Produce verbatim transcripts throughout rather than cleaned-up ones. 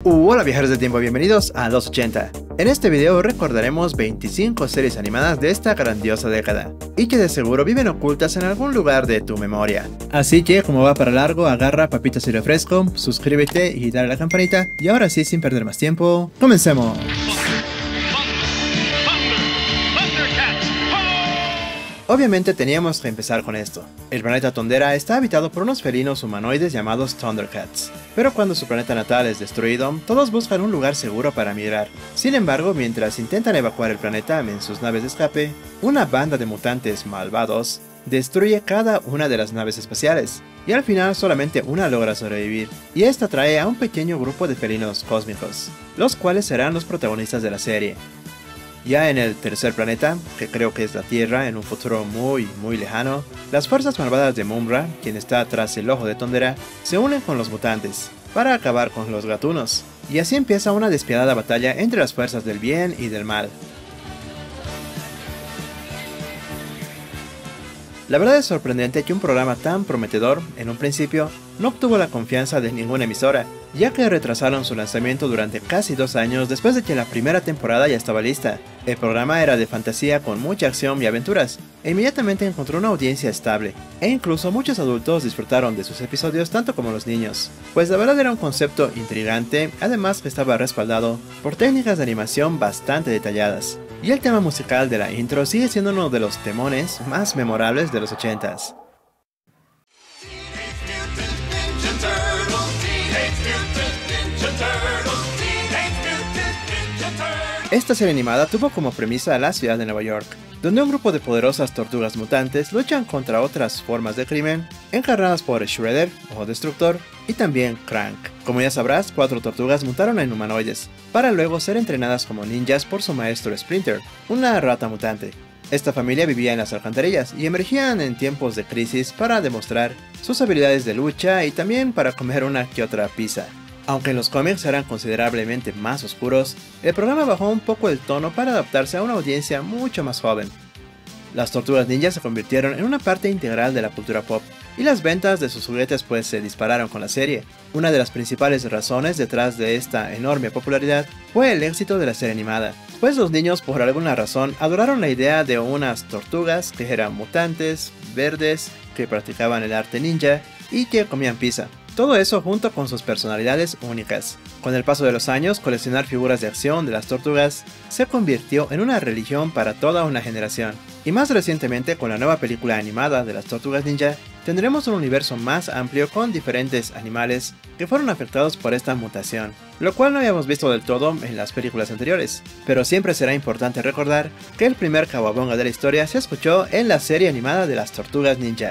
Uh, hola viajeros del tiempo, bienvenidos a los ochenta. En este video recordaremos veinticinco series animadas de esta grandiosa década, y que de seguro viven ocultas en algún lugar de tu memoria. Así que como va para largo, agarra papitas y refresco, suscríbete y dale a la campanita, y ahora sí, sin perder más tiempo, ¡comencemos! Obviamente teníamos que empezar con esto. El planeta Thundera está habitado por unos felinos humanoides llamados Thundercats, pero cuando su planeta natal es destruido, todos buscan un lugar seguro para migrar. Sin embargo, mientras intentan evacuar el planeta en sus naves de escape, una banda de mutantes malvados destruye cada una de las naves espaciales, y al final solamente una logra sobrevivir, y esta trae a un pequeño grupo de felinos cósmicos, los cuales serán los protagonistas de la serie. Ya en el tercer planeta, que creo que es la Tierra en un futuro muy muy lejano, las fuerzas malvadas de Mumm-Ra, quien está tras el ojo de Thundera, se unen con los mutantes para acabar con los gatunos, y así empieza una despiadada batalla entre las fuerzas del bien y del mal. La verdad es sorprendente que un programa tan prometedor, en un principio, no obtuvo la confianza de ninguna emisora, ya que retrasaron su lanzamiento durante casi dos años después de que la primera temporada ya estaba lista. El programa era de fantasía con mucha acción y aventuras, e inmediatamente encontró una audiencia estable, e incluso muchos adultos disfrutaron de sus episodios tanto como los niños, pues la verdad era un concepto intrigante, además que estaba respaldado por técnicas de animación bastante detalladas. Y el tema musical de la intro sigue siendo uno de los temones más memorables de los ochentas. Esta serie animada tuvo como premisa la ciudad de Nueva York, donde un grupo de poderosas tortugas mutantes luchan contra otras formas de crimen, encarnadas por Shredder o Destructor, y también Krang. Como ya sabrás, cuatro tortugas mutaron en humanoides, para luego ser entrenadas como ninjas por su maestro Splinter, una rata mutante. Esta familia vivía en las alcantarillas y emergían en tiempos de crisis para demostrar sus habilidades de lucha y también para comer una que otra pizza. Aunque en los cómics eran considerablemente más oscuros, el programa bajó un poco el tono para adaptarse a una audiencia mucho más joven. Las tortugas ninja se convirtieron en una parte integral de la cultura pop, y las ventas de sus juguetes pues se dispararon con la serie. Una de las principales razones detrás de esta enorme popularidad fue el éxito de la serie animada, pues los niños por alguna razón adoraron la idea de unas tortugas que eran mutantes, verdes, que practicaban el arte ninja y que comían pizza. Todo eso junto con sus personalidades únicas. Con el paso de los años, coleccionar figuras de acción de las tortugas se convirtió en una religión para toda una generación. Y más recientemente, con la nueva película animada de las Tortugas Ninja, tendremos un universo más amplio con diferentes animales que fueron afectados por esta mutación, lo cual no habíamos visto del todo en las películas anteriores. Pero siempre será importante recordar que el primer Kawabonga de la historia se escuchó en la serie animada de las Tortugas Ninja.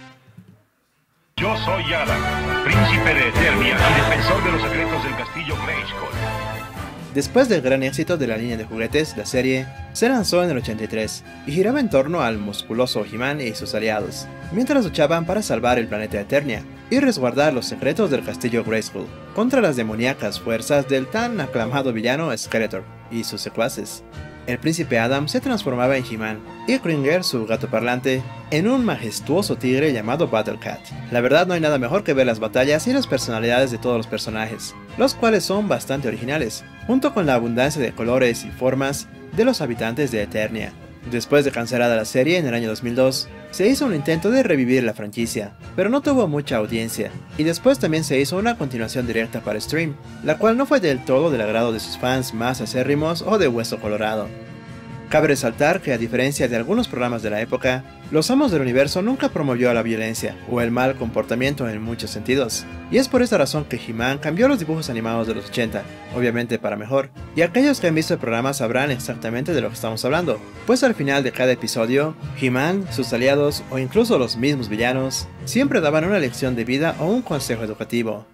Yo soy Adam, príncipe de Eternia y defensor de los secretos del castillo Grayskull. Después del gran éxito de la línea de juguetes, la serie se lanzó en el ochenta y tres y giraba en torno al musculoso He-Man y sus aliados, mientras luchaban para salvar el planeta Eternia y resguardar los secretos del castillo Grayskull contra las demoníacas fuerzas del tan aclamado villano Skeletor y sus secuaces. El príncipe Adam se transformaba en He-Man y Kringer, su gato parlante, en un majestuoso tigre llamado Battle Cat. La verdad no hay nada mejor que ver las batallas y las personalidades de todos los personajes, los cuales son bastante originales, junto con la abundancia de colores y formas de los habitantes de Eternia. Después de cancelada la serie en el año dos mil dos, se hizo un intento de revivir la franquicia, pero no tuvo mucha audiencia, y después también se hizo una continuación directa para stream, la cual no fue del todo del agrado de sus fans más acérrimos o de hueso colorado. Cabe resaltar que a diferencia de algunos programas de la época, Los Amos del Universo nunca promovió la violencia o el mal comportamiento en muchos sentidos, y es por esta razón que He-Man cambió los dibujos animados de los ochenta, obviamente para mejor, y aquellos que han visto el programa sabrán exactamente de lo que estamos hablando, pues al final de cada episodio, He-Man, sus aliados o incluso los mismos villanos, siempre daban una lección de vida o un consejo educativo.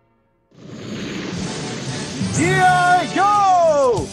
G I Joe!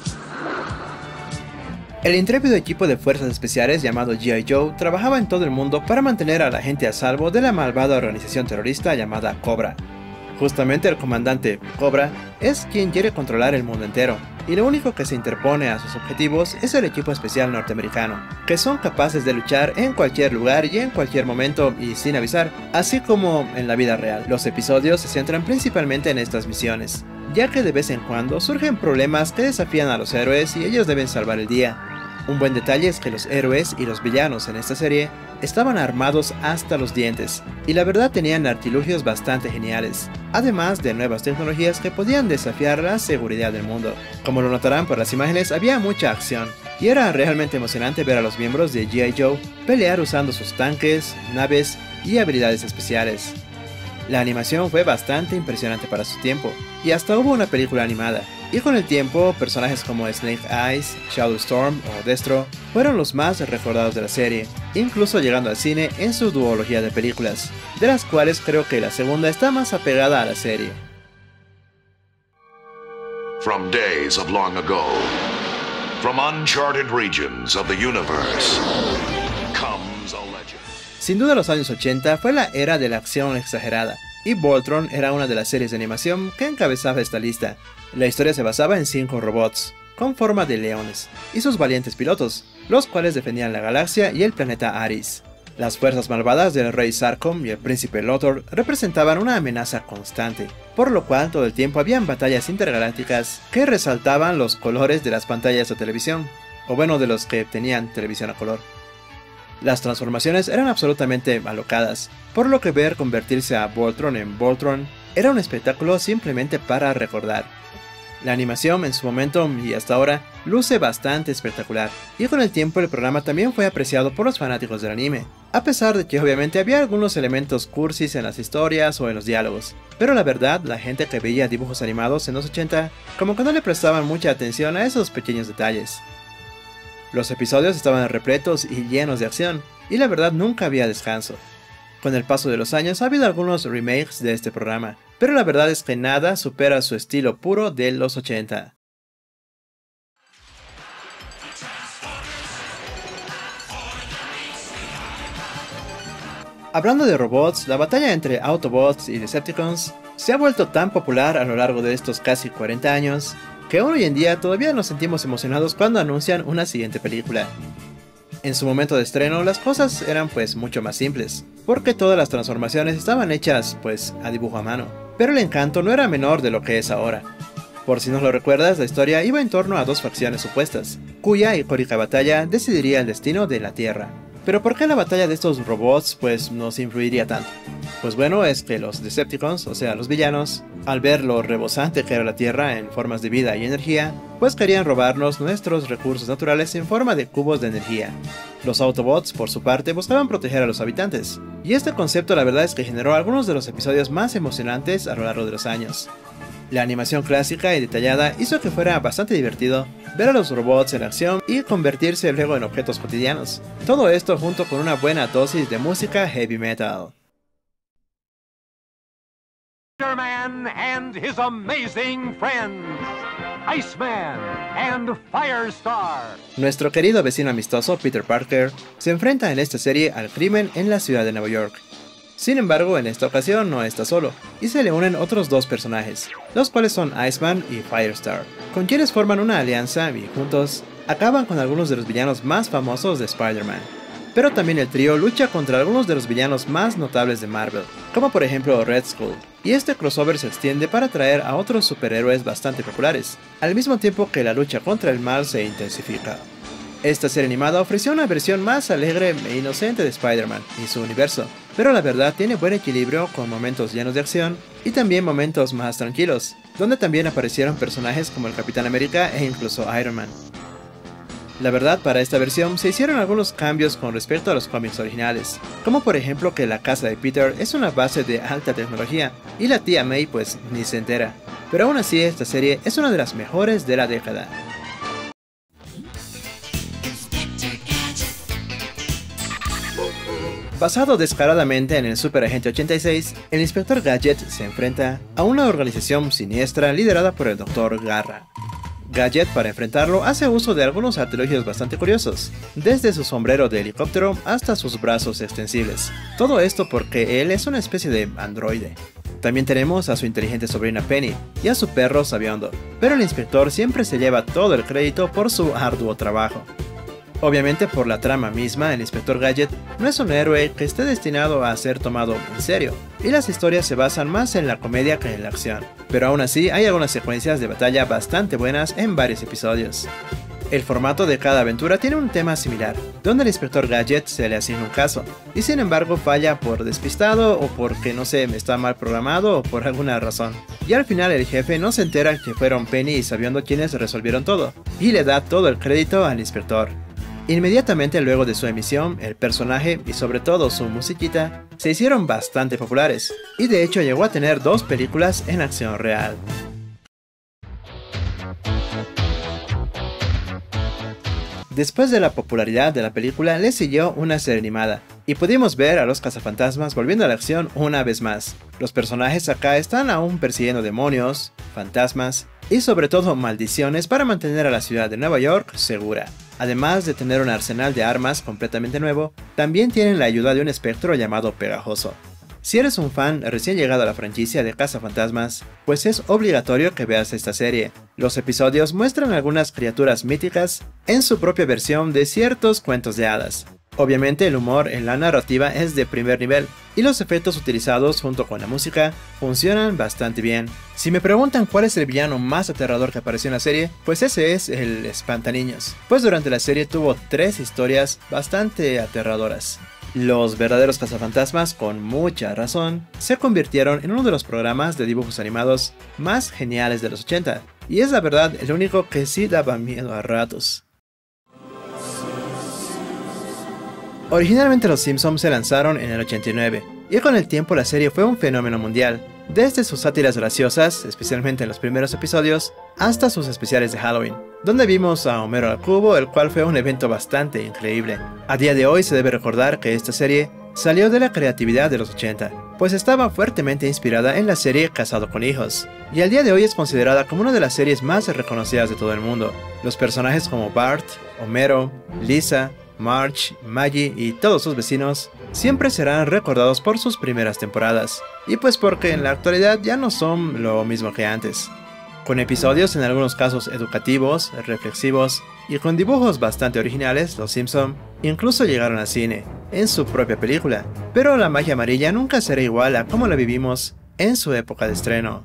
El intrépido equipo de fuerzas especiales llamado G I Joe trabajaba en todo el mundo para mantener a la gente a salvo de la malvada organización terrorista llamada Cobra. Justamente el comandante Cobra es quien quiere controlar el mundo entero, y lo único que se interpone a sus objetivos es el equipo especial norteamericano, que son capaces de luchar en cualquier lugar y en cualquier momento y sin avisar, así como en la vida real. Los episodios se centran principalmente en estas misiones. ya que de vez en cuando surgen problemas que desafían a los héroes y ellos deben salvar el día. Un buen detalle es que los héroes y los villanos en esta serie estaban armados hasta los dientes, y la verdad tenían artilugios bastante geniales, además de nuevas tecnologías que podían desafiar la seguridad del mundo. Como lo notarán por las imágenes, había mucha acción, y era realmente emocionante ver a los miembros de G I Joe pelear usando sus tanques, naves y habilidades especiales. La animación fue bastante impresionante para su tiempo, y hasta hubo una película animada, y con el tiempo personajes como Snake Eyes, Shadow Storm o Destro fueron los más recordados de la serie, incluso llegando al cine en su duología de películas, de las cuales creo que la segunda está más apegada a la serie. From days of long ago, from uncharted regions of the universe, comes a legend. Sin duda los años ochenta fue la era de la acción exagerada, y Voltron era una de las series de animación que encabezaba esta lista. La historia se basaba en cinco robots, con forma de leones, y sus valientes pilotos, los cuales defendían la galaxia y el planeta Aris. Las fuerzas malvadas del rey Sarcom y el príncipe Lothor representaban una amenaza constante, por lo cual todo el tiempo habían batallas intergalácticas que resaltaban los colores de las pantallas de televisión, o bueno, de los que tenían televisión a color. Las transformaciones eran absolutamente alocadas, por lo que ver convertirse a Voltron en Voltron era un espectáculo simplemente para recordar. La animación en su momento y hasta ahora luce bastante espectacular, y con el tiempo el programa también fue apreciado por los fanáticos del anime, a pesar de que obviamente había algunos elementos cursis en las historias o en los diálogos, pero la verdad la gente que veía dibujos animados en los ochenta como que no le prestaban mucha atención a esos pequeños detalles. Los episodios estaban repletos y llenos de acción, y la verdad nunca había descanso. Con el paso de los años ha habido algunos remakes de este programa, pero la verdad es que nada supera su estilo puro de los ochenta. Hablando de robots, la batalla entre Autobots y Decepticons se ha vuelto tan popular a lo largo de estos casi cuarenta años, que hoy en día todavía nos sentimos emocionados cuando anuncian una siguiente película. En su momento de estreno las cosas eran pues mucho más simples, porque todas las transformaciones estaban hechas pues a dibujo a mano, pero el encanto no era menor de lo que es ahora. Por si no lo recuerdas, la historia iba en torno a dos facciones opuestas, cuya icónica batalla decidiría el destino de la Tierra. Pero ¿por qué la batalla de estos robots pues nos influiría tanto? Pues bueno, es que los Decepticons, o sea los villanos, al ver lo rebosante que era la Tierra en formas de vida y energía, pues querían robarnos nuestros recursos naturales en forma de cubos de energía. Los Autobots, por su parte, buscaban proteger a los habitantes, y este concepto la verdad es que generó algunos de los episodios más emocionantes a lo largo de los años. La animación clásica y detallada hizo que fuera bastante divertido ver a los robots en acción y convertirse luego en objetos cotidianos. Todo esto junto con una buena dosis de música heavy metal. Spider-Man and his amazing friends, Iceman and Firestar. Nuestro querido vecino amistoso Peter Parker se enfrenta en esta serie al crimen en la ciudad de Nueva York. Sin embargo, en esta ocasión no está solo, y se le unen otros dos personajes, los cuales son Iceman y Firestar, con quienes forman una alianza y juntos acaban con algunos de los villanos más famosos de Spider-Man. Pero también el trío lucha contra algunos de los villanos más notables de Marvel, como por ejemplo Red Skull, y este crossover se extiende para atraer a otros superhéroes bastante populares, al mismo tiempo que la lucha contra el mal se intensifica. Esta serie animada ofreció una versión más alegre e inocente de Spider-Man y su universo, pero la verdad tiene buen equilibrio con momentos llenos de acción y también momentos más tranquilos, donde también aparecieron personajes como el Capitán América e incluso Iron Man. La verdad, para esta versión se hicieron algunos cambios con respecto a los cómics originales, como por ejemplo que la casa de Peter es una base de alta tecnología y la tía May pues ni se entera, pero aún así esta serie es una de las mejores de la década. Basado descaradamente en el Super Agente ochenta y seis, el Inspector Gadget se enfrenta a una organización siniestra liderada por el Doctor Garra. Gadget, para enfrentarlo, hace uso de algunos artilugios bastante curiosos, desde su sombrero de helicóptero hasta sus brazos extensibles. Todo esto porque él es una especie de androide. También tenemos a su inteligente sobrina Penny y a su perro Sabiondo, pero el inspector siempre se lleva todo el crédito por su arduo trabajo. Obviamente por la trama misma, el Inspector Gadget no es un héroe que esté destinado a ser tomado en serio, y las historias se basan más en la comedia que en la acción, pero aún así hay algunas secuencias de batalla bastante buenas en varios episodios. El formato de cada aventura tiene un tema similar, donde al Inspector Gadget se le asigna un caso, y sin embargo falla por despistado o porque no sé, está mal programado o por alguna razón. Y al final el jefe no se entera que fueron Penny y Sabiondo quienes resolvieron todo, y le da todo el crédito al inspector. Inmediatamente luego de su emisión, el personaje y sobre todo su musiquita se hicieron bastante populares, y de hecho llegó a tener dos películas en acción real. Después de la popularidad de la película le siguió una serie animada, y pudimos ver a los cazafantasmas volviendo a la acción una vez más. Los personajes acá están aún persiguiendo demonios, fantasmas y sobre todo maldiciones para mantener a la ciudad de Nueva York segura. Además de tener un arsenal de armas completamente nuevo, también tienen la ayuda de un espectro llamado Pegajoso. Si eres un fan recién llegado a la franquicia de Cazafantasmas, pues es obligatorio que veas esta serie. Los episodios muestran algunas criaturas míticas en su propia versión de ciertos cuentos de hadas. Obviamente el humor en la narrativa es de primer nivel, y los efectos utilizados junto con la música funcionan bastante bien. Si me preguntan cuál es el villano más aterrador que apareció en la serie, pues ese es el Espantaniños, pues durante la serie tuvo tres historias bastante aterradoras. Los verdaderos cazafantasmas, con mucha razón, se convirtieron en uno de los programas de dibujos animados más geniales de los ochenta, y es la verdad el único que sí daba miedo a ratos. Originalmente los Simpsons se lanzaron en el ochenta y nueve, y con el tiempo la serie fue un fenómeno mundial, desde sus sátiras graciosas, especialmente en los primeros episodios, hasta sus especiales de Halloween, donde vimos a Homero al cubo, el cual fue un evento bastante increíble. A día de hoy se debe recordar que esta serie salió de la creatividad de los ochenta, pues estaba fuertemente inspirada en la serie Casado con Hijos, y al día de hoy es considerada como una de las series más reconocidas de todo el mundo. Los personajes como Bart, Homero, Lisa, Marge, Maggie y todos sus vecinos siempre serán recordados por sus primeras temporadas, y pues porque en la actualidad ya no son lo mismo que antes. Con episodios en algunos casos educativos, reflexivos y con dibujos bastante originales, los Simpson incluso llegaron al cine, en su propia película, pero la magia amarilla nunca será igual a como la vivimos en su época de estreno.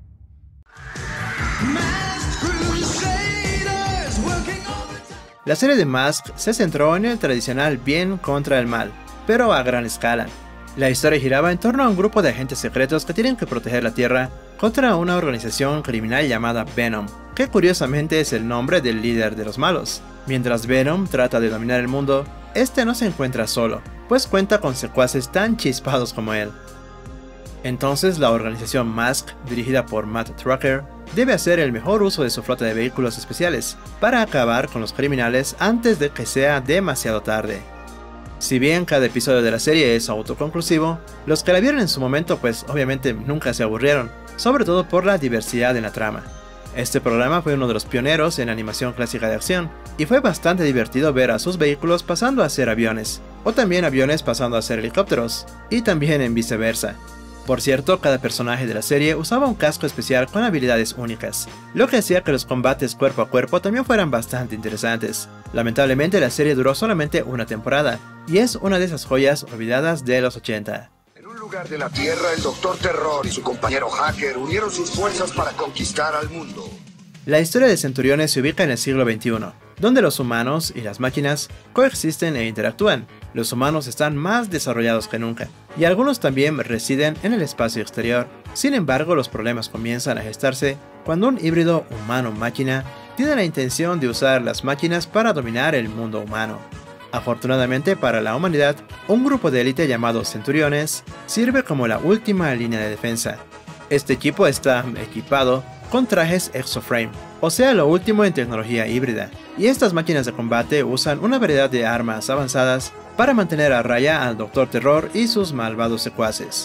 La serie de Mask se centró en el tradicional bien contra el mal, pero a gran escala. La historia giraba en torno a un grupo de agentes secretos que tienen que proteger la Tierra contra una organización criminal llamada Venom, que curiosamente es el nombre del líder de los malos. Mientras Venom trata de dominar el mundo, este no se encuentra solo, pues cuenta con secuaces tan chispados como él. Entonces la organización Mask, dirigida por Matt Trucker, debe hacer el mejor uso de su flota de vehículos especiales para acabar con los criminales antes de que sea demasiado tarde. Si bien cada episodio de la serie es autoconclusivo, los que la vieron en su momento pues obviamente nunca se aburrieron, sobre todo por la diversidad en la trama. Este programa fue uno de los pioneros en animación clásica de acción, y fue bastante divertido ver a sus vehículos pasando a ser aviones, o también aviones pasando a ser helicópteros, y también en viceversa. Por cierto, cada personaje de la serie usaba un casco especial con habilidades únicas, lo que hacía que los combates cuerpo a cuerpo también fueran bastante interesantes. Lamentablemente la serie duró solamente una temporada, y es una de esas joyas olvidadas de los ochenta. En un lugar de la Tierra, el Doctor Terror y su compañero Hacker unieron sus fuerzas para conquistar al mundo. La historia de Centuriones se ubica en el siglo veintiuno, donde los humanos y las máquinas coexisten e interactúan. Los humanos están más desarrollados que nunca, y algunos también residen en el espacio exterior. Sin embargo, los problemas comienzan a gestarse cuando un híbrido humano-máquina tiene la intención de usar las máquinas para dominar el mundo humano. Afortunadamente para la humanidad, un grupo de élite llamado Centuriones sirve como la última línea de defensa. Este equipo está equipado con trajes Exoframe, o sea lo último en tecnología híbrida, y estas máquinas de combate usan una variedad de armas avanzadas para mantener a raya al Doctor Terror y sus malvados secuaces.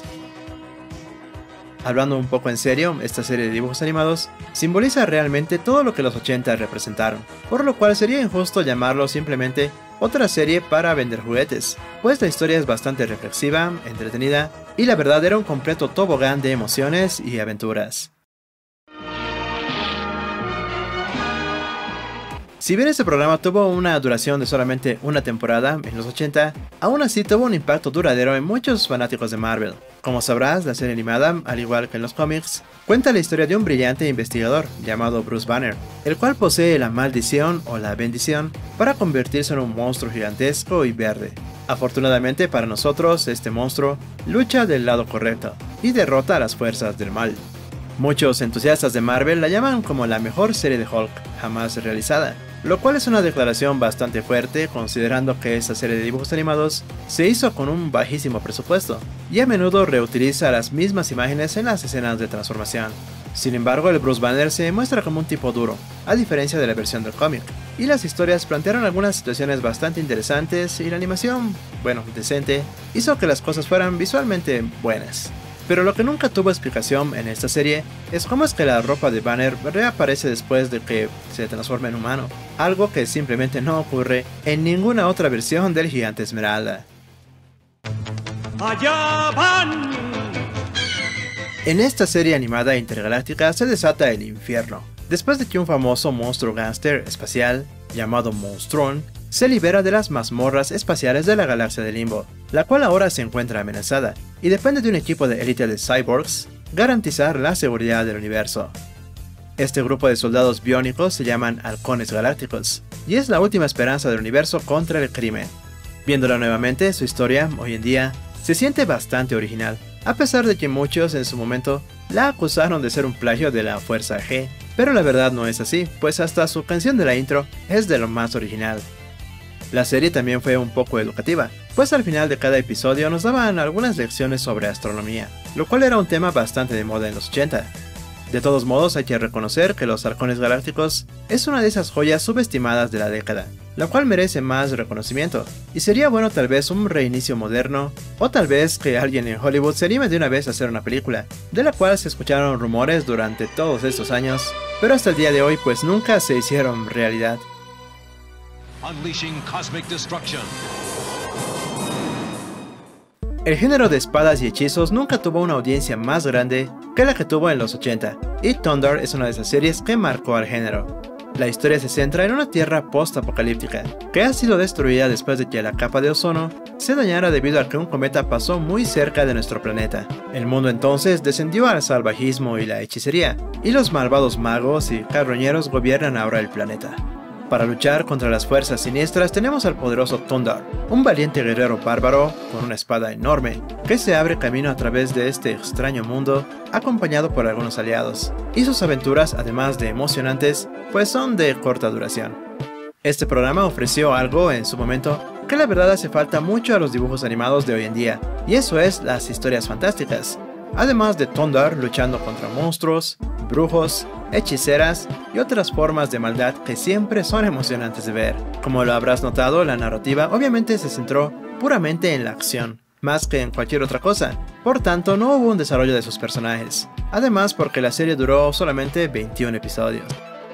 Hablando un poco en serio, esta serie de dibujos animados simboliza realmente todo lo que los ochenta representaron, por lo cual sería injusto llamarlo simplemente otra serie para vender juguetes, pues la historia es bastante reflexiva, entretenida, y la verdad era un completo tobogán de emociones y aventuras. Si bien este programa tuvo una duración de solamente una temporada en los ochenta, aún así tuvo un impacto duradero en muchos fanáticos de Marvel. Como sabrás, la serie animada, al igual que en los cómics, cuenta la historia de un brillante investigador llamado Bruce Banner, el cual posee la maldición o la bendición para convertirse en un monstruo gigantesco y verde. Afortunadamente para nosotros, este monstruo lucha del lado correcto y derrota a las fuerzas del mal. Muchos entusiastas de Marvel la llaman como la mejor serie de Hulk jamás realizada, lo cual es una declaración bastante fuerte considerando que esta serie de dibujos animados se hizo con un bajísimo presupuesto y a menudo reutiliza las mismas imágenes en las escenas de transformación. Sin embargo, el Bruce Banner se muestra como un tipo duro, a diferencia de la versión del cómic, y las historias plantearon algunas situaciones bastante interesantes y la animación, bueno, decente, hizo que las cosas fueran visualmente buenas. Pero lo que nunca tuvo explicación en esta serie es cómo es que la ropa de Banner reaparece después de que se transforma en humano, algo que simplemente no ocurre en ninguna otra versión del Gigante Esmeralda. ¡Allá van! En esta serie animada intergaláctica se desata el infierno, después de que un famoso monstruo gángster espacial, llamado Monstrón, se libera de las mazmorras espaciales de la galaxia de Limbo, la cual ahora se encuentra amenazada, y depende de un equipo de élite de cyborgs garantizar la seguridad del universo. Este grupo de soldados biónicos se llaman Halcones Galácticos, y es la última esperanza del universo contra el crimen. Viéndola nuevamente, su historia, hoy en día, se siente bastante original, a pesar de que muchos en su momento la acusaron de ser un plagio de la Fuerza G, pero la verdad no es así, pues hasta su canción de la intro es de lo más original. La serie también fue un poco educativa, pues al final de cada episodio nos daban algunas lecciones sobre astronomía, lo cual era un tema bastante de moda en los ochenta. De todos modos, hay que reconocer que los Halcones Galácticos es una de esas joyas subestimadas de la década, la cual merece más reconocimiento, y sería bueno tal vez un reinicio moderno, o tal vez que alguien en Hollywood se anime de una vez a hacer una película, de la cual se escucharon rumores durante todos estos años, pero hasta el día de hoy pues nunca se hicieron realidad. Unleashing cosmic destruction. El género de espadas y hechizos nunca tuvo una audiencia más grande que la que tuvo en los ochenta, y Thundar es una de esas series que marcó al género. La historia se centra en una tierra post-apocalíptica, que ha sido destruida después de que la capa de ozono se dañara debido a que un cometa pasó muy cerca de nuestro planeta. El mundo entonces descendió al salvajismo y la hechicería, y los malvados magos y carroñeros gobiernan ahora el planeta. Para luchar contra las fuerzas siniestras tenemos al poderoso Thundar, un valiente guerrero bárbaro con una espada enorme, que se abre camino a través de este extraño mundo, acompañado por algunos aliados, y sus aventuras, además de emocionantes, pues son de corta duración. Este programa ofreció algo en su momento que la verdad hace falta mucho a los dibujos animados de hoy en día, y eso es las historias fantásticas, además de Thundar luchando contra monstruos, brujos, hechiceras y otras formas de maldad que siempre son emocionantes de ver. Como lo habrás notado, la narrativa obviamente se centró puramente en la acción, más que en cualquier otra cosa, por tanto no hubo un desarrollo de sus personajes, además porque la serie duró solamente veintiún episodios.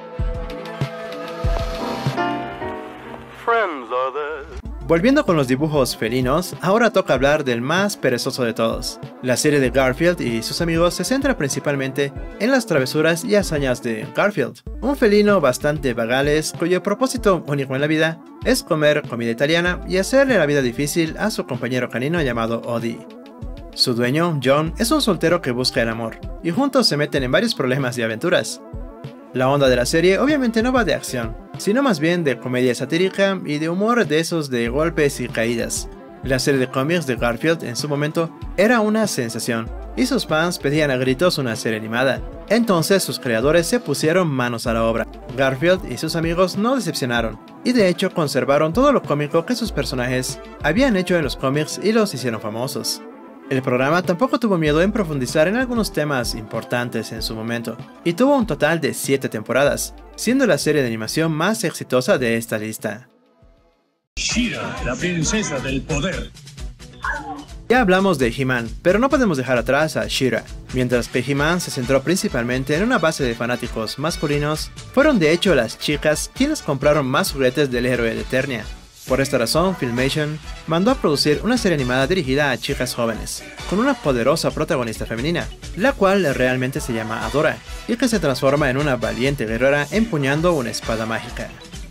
Volviendo con los dibujos felinos, ahora toca hablar del más perezoso de todos. La serie de Garfield y sus amigos se centra principalmente en las travesuras y hazañas de Garfield, un felino bastante vagales cuyo propósito único en la vida es comer comida italiana y hacerle la vida difícil a su compañero canino llamado Odie. Su dueño, John, es un soltero que busca el amor, y juntos se meten en varios problemas y aventuras. La onda de la serie obviamente no va de acción, sino más bien de comedia satírica y de humor de esos de golpes y caídas. La serie de cómics de Garfield en su momento era una sensación, y sus fans pedían a gritos una serie animada. Entonces sus creadores se pusieron manos a la obra. Garfield y sus amigos no decepcionaron, y de hecho conservaron todo lo cómico que sus personajes habían hecho en los cómics y los hicieron famosos. El programa tampoco tuvo miedo en profundizar en algunos temas importantes en su momento, y tuvo un total de siete temporadas, siendo la serie de animación más exitosa de esta lista. She-Ra, la princesa del poder. Ya hablamos de He-Man, pero no podemos dejar atrás a She-Ra. Mientras que He-Man se centró principalmente en una base de fanáticos masculinos, fueron de hecho las chicas quienes compraron más juguetes del héroe de Eternia. Por esta razón, Filmation mandó a producir una serie animada dirigida a chicas jóvenes, con una poderosa protagonista femenina, la cual realmente se llama Adora, y que se transforma en una valiente guerrera empuñando una espada mágica.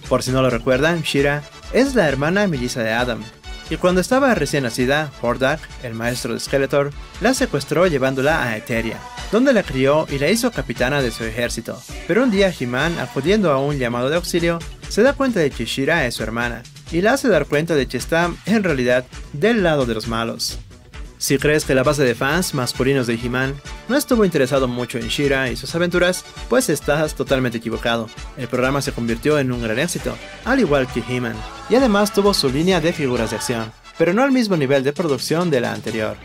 Por si no lo recuerdan, She-Ra es la hermana melliza de Adam, y cuando estaba recién nacida, Hordak, el maestro de Skeletor, la secuestró llevándola a Eteria, donde la crió y la hizo capitana de su ejército. Pero un día He-Man, acudiendo a un llamado de auxilio, se da cuenta de que She-Ra es su hermana, y la hace dar cuenta de que está, en realidad, del lado de los malos. Si crees que la base de fans masculinos de He-Man no estuvo interesado mucho en She-Ra y sus aventuras, pues estás totalmente equivocado. El programa se convirtió en un gran éxito, al igual que He-Man, y además tuvo su línea de figuras de acción, pero no al mismo nivel de producción de la anterior.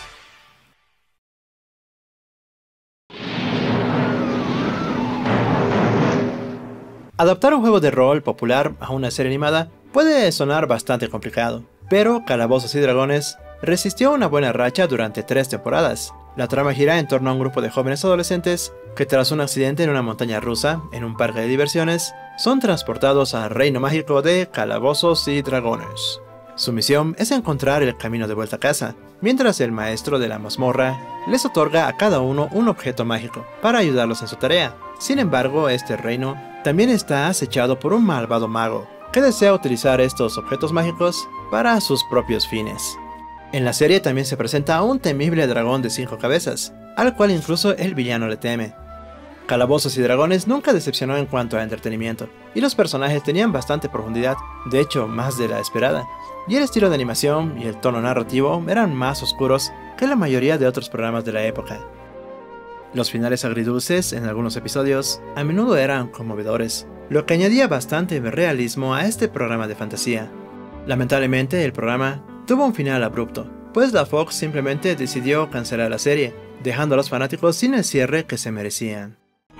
Adaptar un juego de rol popular a una serie animada puede sonar bastante complicado, pero Calabozos y Dragones resistió una buena racha durante tres temporadas. La trama gira en torno a un grupo de jóvenes adolescentes que tras un accidente en una montaña rusa, en un parque de diversiones, son transportados al reino mágico de Calabozos y Dragones. Su misión es encontrar el camino de vuelta a casa, mientras el maestro de la mazmorra les otorga a cada uno un objeto mágico para ayudarlos en su tarea. Sin embargo, este reino también está acechado por un malvado mago que desea utilizar estos objetos mágicos para sus propios fines. En la serie también se presenta a un temible dragón de cinco cabezas, al cual incluso el villano le teme. Calabozos y Dragones nunca decepcionó en cuanto a entretenimiento, y los personajes tenían bastante profundidad, de hecho más de la esperada, y el estilo de animación y el tono narrativo eran más oscuros que la mayoría de otros programas de la época. Los finales agridulces en algunos episodios a menudo eran conmovedores, lo que añadía bastante realismo a este programa de fantasía. Lamentablemente el programa tuvo un final abrupto, pues la Fox simplemente decidió cancelar la serie, dejando a los fanáticos sin el cierre que se merecían.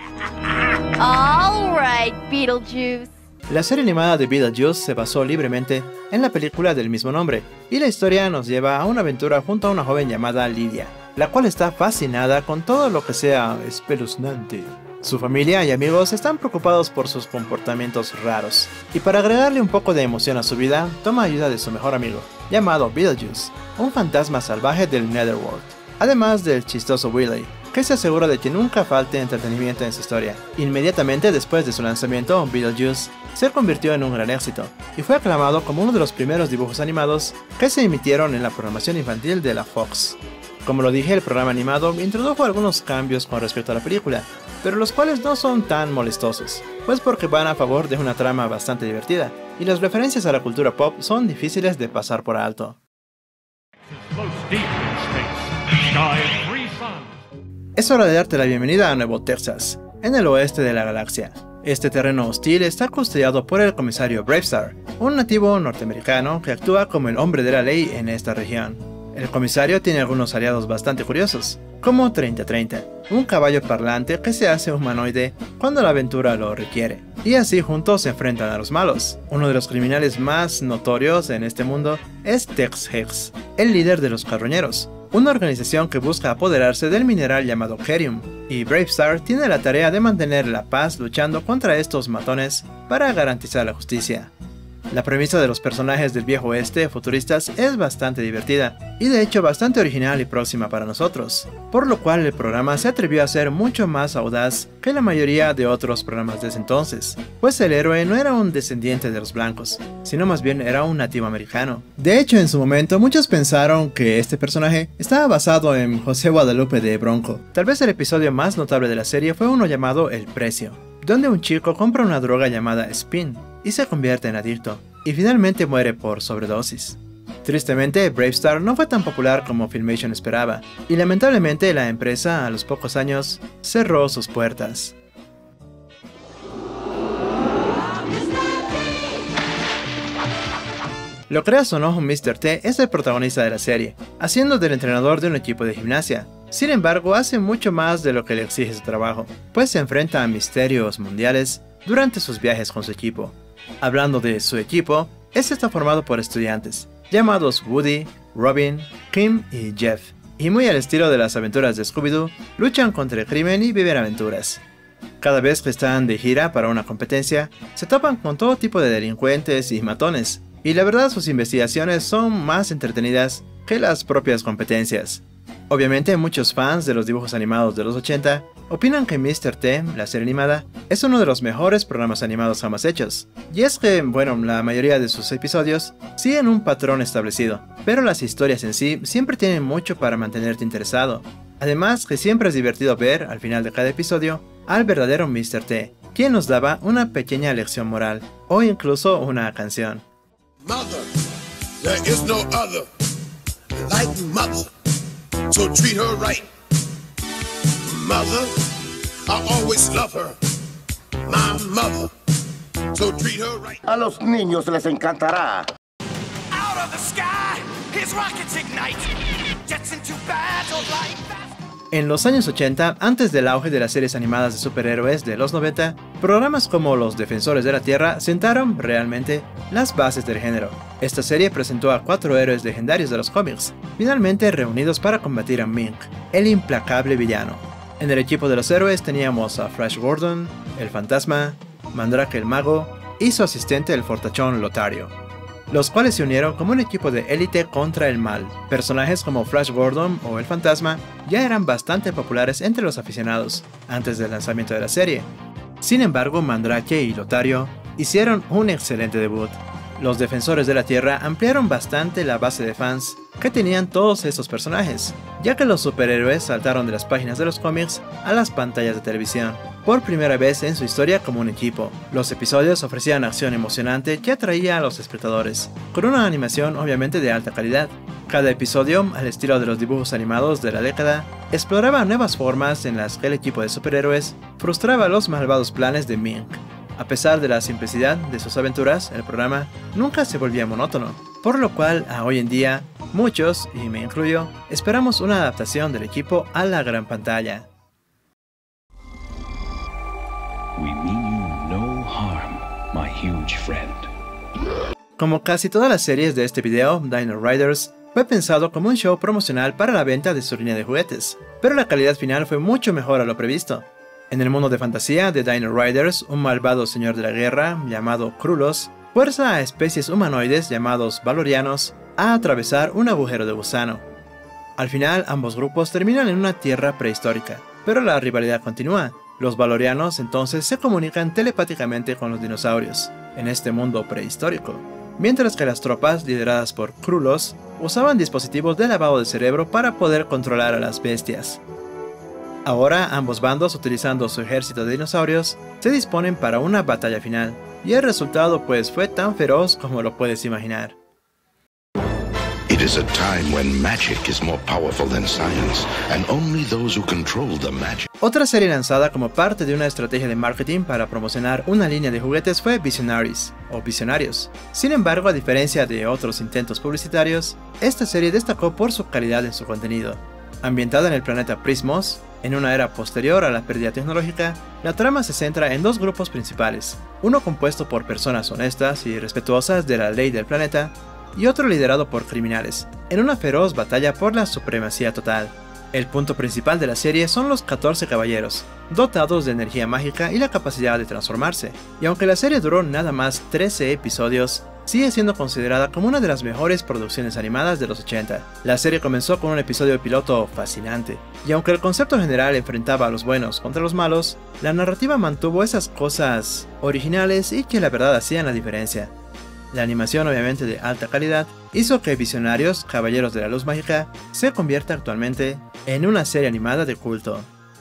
All right, Beetlejuice. La serie animada de Beetlejuice se basó libremente en la película del mismo nombre, y la historia nos lleva a una aventura junto a una joven llamada Lydia, la cual está fascinada con todo lo que sea espeluznante. Su familia y amigos están preocupados por sus comportamientos raros, y para agregarle un poco de emoción a su vida, toma ayuda de su mejor amigo, llamado Beetlejuice, un fantasma salvaje del Netherworld, además del chistoso Willy, que se asegura de que nunca falte entretenimiento en su historia. Inmediatamente después de su lanzamiento, Beetlejuice se convirtió en un gran éxito, y fue aclamado como uno de los primeros dibujos animados que se emitieron en la programación infantil de la Fox. Como lo dije, el programa animado introdujo algunos cambios con respecto a la película, pero los cuales no son tan molestosos, pues porque van a favor de una trama bastante divertida, y las referencias a la cultura pop son difíciles de pasar por alto. Es hora de darte la bienvenida a Nuevo Texas, en el oeste de la galaxia. Este terreno hostil está custodiado por el comisario Bravestar, un nativo norteamericano que actúa como el hombre de la ley en esta región. El comisario tiene algunos aliados bastante curiosos, como treinta treinta, un caballo parlante que se hace humanoide cuando la aventura lo requiere, y así juntos se enfrentan a los malos. Uno de los criminales más notorios en este mundo es Tex Hex, el líder de los carroñeros, una organización que busca apoderarse del mineral llamado Herium, y Bravestar tiene la tarea de mantener la paz luchando contra estos matones para garantizar la justicia. La premisa de los personajes del viejo oeste futuristas es bastante divertida, y de hecho bastante original y próxima para nosotros, por lo cual el programa se atrevió a ser mucho más audaz que la mayoría de otros programas de ese entonces, pues el héroe no era un descendiente de los blancos, sino más bien era un nativo americano. De hecho, en su momento muchos pensaron que este personaje estaba basado en José Guadalupe de Bronco. Tal vez el episodio más notable de la serie fue uno llamado El Precio, donde un chico compra una droga llamada Spin y se convierte en adicto, y finalmente muere por sobredosis. Tristemente, Bravestar no fue tan popular como Filmation esperaba, y lamentablemente la empresa a los pocos años cerró sus puertas. Lo creas o no, míster T es el protagonista de la serie, haciendo del entrenador de un equipo de gimnasia. Sin embargo, hace mucho más de lo que le exige su trabajo, pues se enfrenta a misterios mundiales durante sus viajes con su equipo. Hablando de su equipo, este está formado por estudiantes, llamados Woody, Robin, Kim y Jeff, y muy al estilo de las aventuras de Scooby-Doo, luchan contra el crimen y viven aventuras. Cada vez que están de gira para una competencia, se topan con todo tipo de delincuentes y matones, y la verdad sus investigaciones son más entretenidas que las propias competencias. Obviamente muchos fans de los dibujos animados de los ochenta opinan que míster T, la serie animada, es uno de los mejores programas animados jamás hechos. Y es que, bueno, la mayoría de sus episodios siguen un patrón establecido, pero las historias en sí siempre tienen mucho para mantenerte interesado. Además que siempre es divertido ver, al final de cada episodio, al verdadero míster T, quien nos daba una pequeña lección moral, o incluso una canción. Mother, there is no other like mother, so treat her right. Mother, I always love her, my mother, so treat her right. A los niños les encantará. Out of the sky, his rockets ignite, jets into battle like that. En los años ochenta, antes del auge de las series animadas de superhéroes de los noventa, programas como Los Defensores de la Tierra sentaron, realmente, las bases del género. Esta serie presentó a cuatro héroes legendarios de los cómics, finalmente reunidos para combatir a Mink, el implacable villano. En el equipo de los héroes teníamos a Flash Gordon, el Fantasma, Mandrake el Mago y su asistente el fortachón Lotario, los cuales se unieron como un equipo de élite contra el mal. Personajes como Flash Gordon o el Fantasma ya eran bastante populares entre los aficionados antes del lanzamiento de la serie. Sin embargo, Mandrake y Lotario hicieron un excelente debut. Los Defensores de la Tierra ampliaron bastante la base de fans que tenían todos estos personajes, ya que los superhéroes saltaron de las páginas de los cómics a las pantallas de televisión, por primera vez en su historia como un equipo. Los episodios ofrecían acción emocionante que atraía a los espectadores, con una animación obviamente de alta calidad. Cada episodio, al estilo de los dibujos animados de la década, exploraba nuevas formas en las que el equipo de superhéroes frustraba los malvados planes de Mink. A pesar de la simplicidad de sus aventuras, el programa nunca se volvía monótono, por lo cual a hoy en día, muchos, y me incluyo, esperamos una adaptación del equipo a la gran pantalla. We mean you no harm, my huge friend. Como casi todas las series de este video, Dino Riders fue pensado como un show promocional para la venta de su línea de juguetes, pero la calidad final fue mucho mejor a lo previsto. En el mundo de fantasía de Dino Riders, un malvado señor de la guerra, llamado Krulos, fuerza a especies humanoides llamados Valorianos a atravesar un agujero de gusano. Al final, ambos grupos terminan en una tierra prehistórica, pero la rivalidad continúa. Los Valorianos entonces se comunican telepáticamente con los dinosaurios, en este mundo prehistórico, mientras que las tropas, lideradas por Krulos, usaban dispositivos de lavado de cerebro para poder controlar a las bestias. Ahora, ambos bandos, utilizando su ejército de dinosaurios, se disponen para una batalla final, y el resultado pues fue tan feroz como lo puedes imaginar. It is a time when magic is more powerful than science, and only those who control the magic. Otra serie lanzada como parte de una estrategia de marketing para promocionar una línea de juguetes fue Visionaries, o Visionarios. Sin embargo, a diferencia de otros intentos publicitarios, esta serie destacó por su calidad en su contenido. Ambientada en el planeta Prismos, en una era posterior a la pérdida tecnológica, la trama se centra en dos grupos principales, uno compuesto por personas honestas y respetuosas de la ley del planeta, y otro liderado por criminales, en una feroz batalla por la supremacía total. El punto principal de la serie son los catorce caballeros, dotados de energía mágica y la capacidad de transformarse, y aunque la serie duró nada más trece episodios, sigue siendo considerada como una de las mejores producciones animadas de los ochenta. La serie comenzó con un episodio piloto fascinante, y aunque el concepto general enfrentaba a los buenos contra los malos, la narrativa mantuvo esas cosas originales y que la verdad hacían la diferencia. La animación, obviamente de alta calidad, hizo que Visionarios, Caballeros de la Luz Mágica, se convierta actualmente en una serie animada de culto.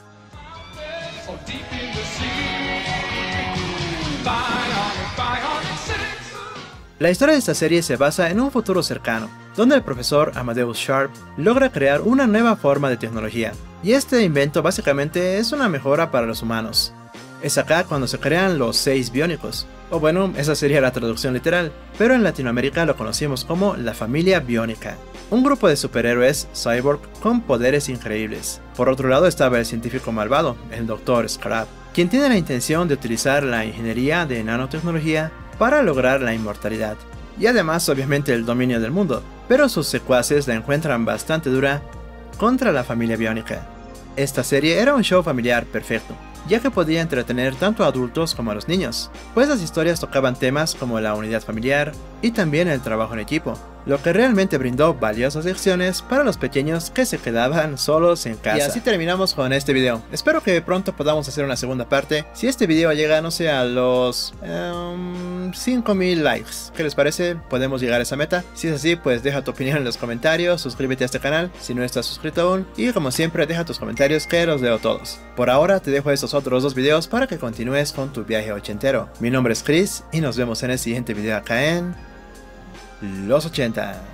La historia de esta serie se basa en un futuro cercano, donde el profesor Amadeus Sharp logra crear una nueva forma de tecnología, y este invento básicamente es una mejora para los humanos. Es acá cuando se crean los seis biónicos, o bueno, esa sería la traducción literal, pero en Latinoamérica lo conocimos como la familia biónica, un grupo de superhéroes cyborg con poderes increíbles. Por otro lado estaba el científico malvado, el doctor Scrap, quien tiene la intención de utilizar la ingeniería de nanotecnología para lograr la inmortalidad, y además obviamente el dominio del mundo, pero sus secuaces la encuentran bastante dura contra la familia biónica. Esta serie era un show familiar perfecto, ya que podía entretener tanto a adultos como a los niños, pues las historias tocaban temas como la unidad familiar y también el trabajo en equipo. lo que realmente brindó valiosas lecciones para los pequeños que se quedaban solos en casa. Y así terminamos con este video. Espero que pronto podamos hacer una segunda parte. Si este video llega, no sé, a los um, cinco mil likes, ¿qué les parece? ¿Podemos llegar a esa meta? Si es así, pues deja tu opinión en los comentarios, suscríbete a este canal si no estás suscrito aún, y como siempre deja tus comentarios que los leo todos. Por ahora te dejo estos otros dos videos para que continúes con tu viaje ochentero. Mi nombre es Chris y nos vemos en el siguiente video acá en Los ochenta.